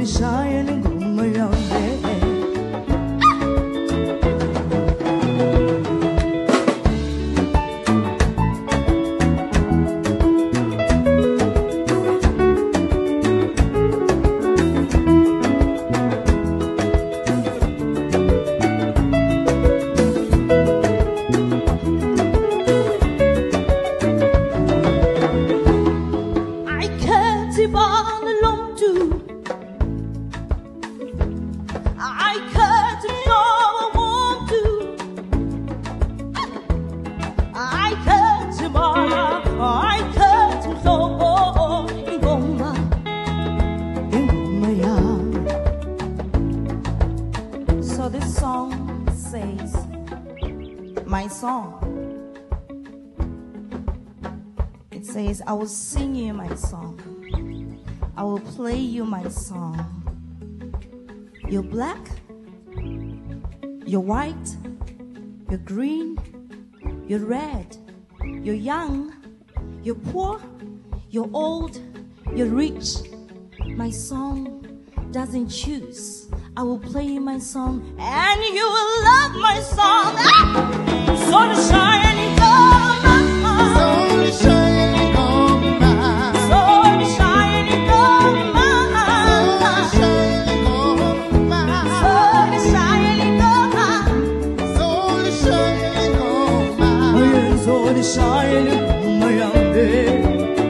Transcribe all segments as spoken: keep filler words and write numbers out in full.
shine and go around there. So this song says, my song, it says, I will sing you my song, I will play you my song. You're black, you're white, you're green, you're red, you're young, you're poor, you're old, you're rich. My song doesn't choose. I will play you my song and you will love my song. Ah! So the shining come, So the shining come, so the shining come, so the shining come, so the shining come, so the shining come, so the shining come around there.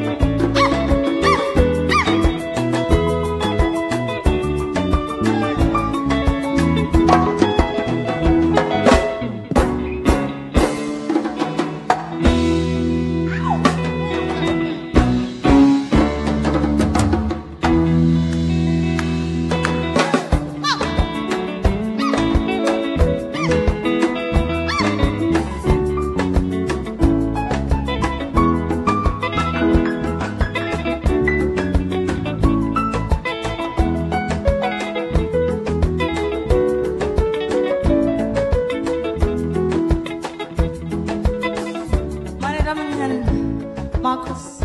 Marcus.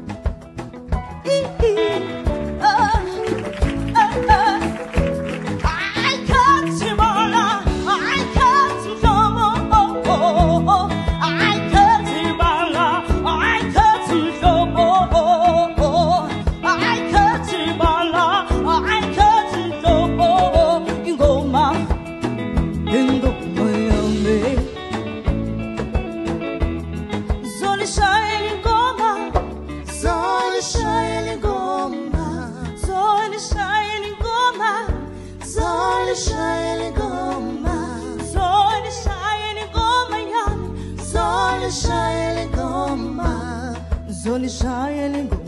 shining goma, Sun shining goma yan, sun shining goma, sun shining goma.